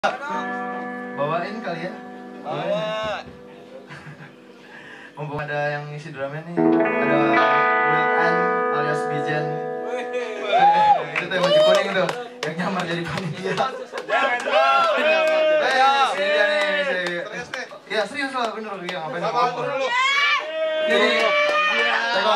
Bawain kali ya. Bawa. Mumpung ada yang ngisi drumnya nih. Ada Wildan alias Bijen. Itu tuh yang baju kuning tuh, yang nyamar jadi panitia. Sini dia nih. Ya serius lah, bener dia ngapain apa? Ini. Tengok.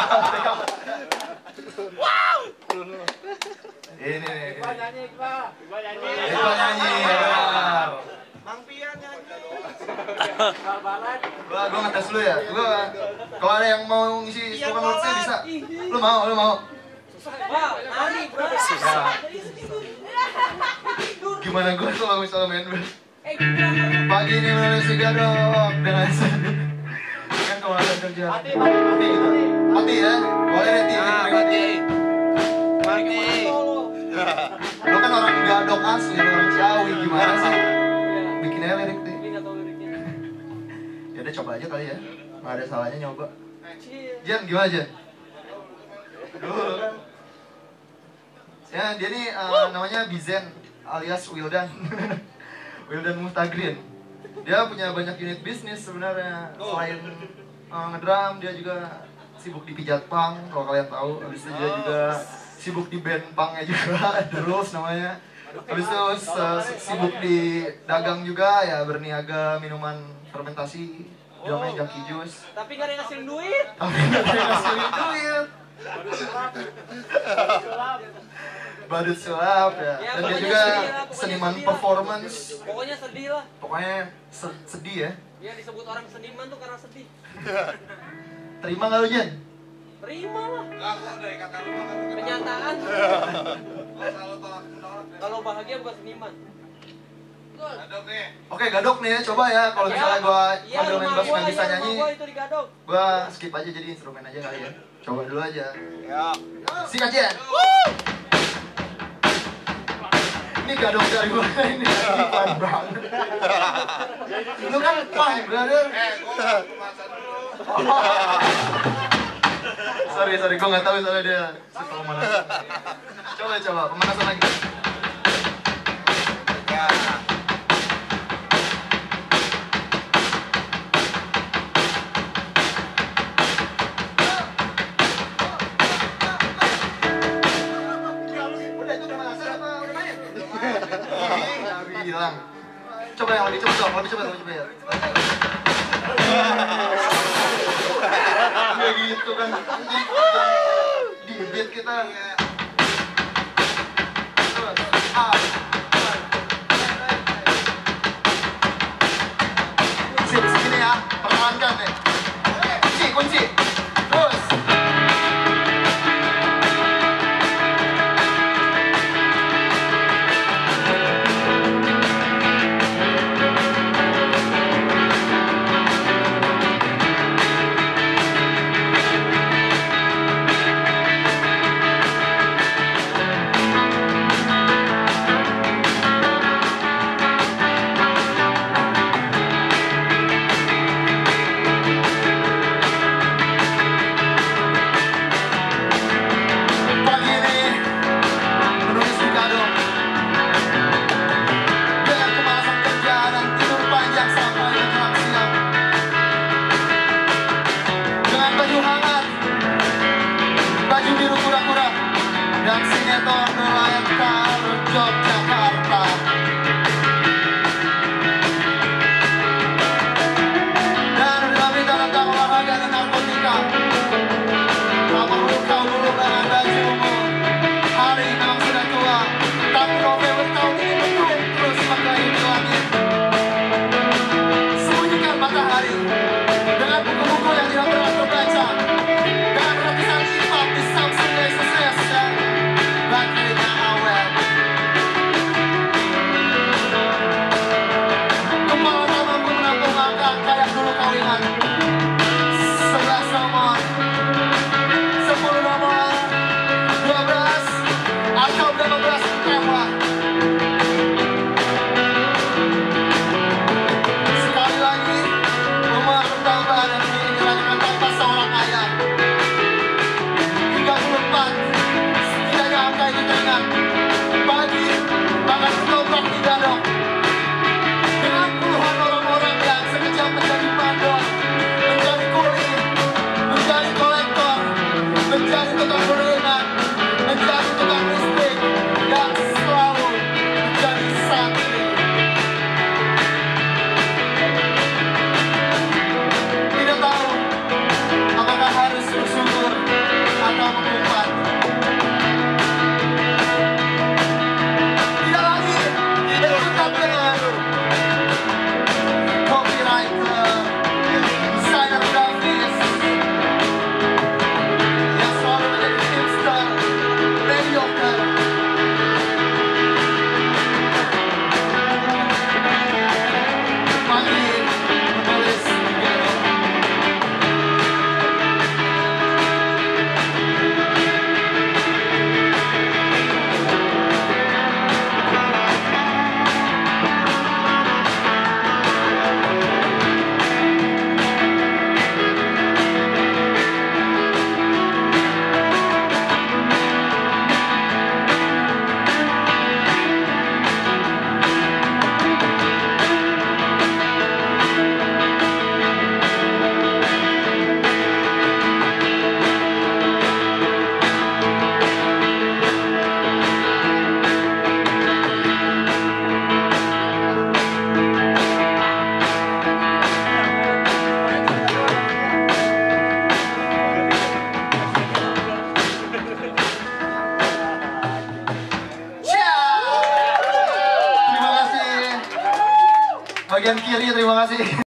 Wow. Ini nih. Iqbal nyanyi. Mang Pian nyanyi. Gua ngetes dulu ya. Kalau ada yang mau ngisi spoken word-nya bisa. Lu mau? Gimana gua kalau misalnya main band? Pagi ini menulis gadok dengan sedih. Kan kalau ada kerjaan. Mati gitu. Mati ya. Boleh mati. Lu kan orang gadok asli, orang Ciawi, gimana sih? Bikin aja lirik nih. Ya udah coba aja kali ya. Nggak ada salahnya nyoba. Jen, gimana Jen? Ya, dia nih namanya Bizen alias Wildan. Wildan Muhtagrin. Dia punya banyak unit bisnis sebenarnya. Selain ngedrum, dia juga sibuk di pijat pang, kalau kalian tahu. Habis itu dia juga sibuk di band pangnya juga, The Rules namanya. Habis itu sibuk di dagang juga, ya berniaga minuman fermentasi, namanya Jaki Jus. Tapi gak ada yang ngasih duit. Badut sulap ya. Dan dia juga seniman performance. Pokoknya sedih lah. Pokoknya sedih ya. Ya disebut orang seniman tuh karena sedih. Terima nggak lu Jen? Terima lah. Dari kata lu mah Kenyataan. selalu tolak menolak. Kalau bahagia bukan seniman. Gadok nih. Oke, gadok nih ya, coba ya. Kalau misalnya gua sambil main bass nggak bisa nyanyi, Gua itu digadok. gua skip aja jadi instrumen aja kali ya. Coba dulu aja. Ya. Sikat Jen. Ini gadok dari mana ini? Fun banget. Lu kan punk, brother. Gua masa dulu. Sorry, gua nggak tahu soalnya dia suka pemanasan. Coba, pemanasan lagi. Ya. Udah itu pemanasan apa udah main? Udah bilang. Coba yang lebih coba ya. Kayak gitu kan. Di beat kita. Sini ya, pertahankan deh. Kunci. Terus. bagian kiri terima kasih.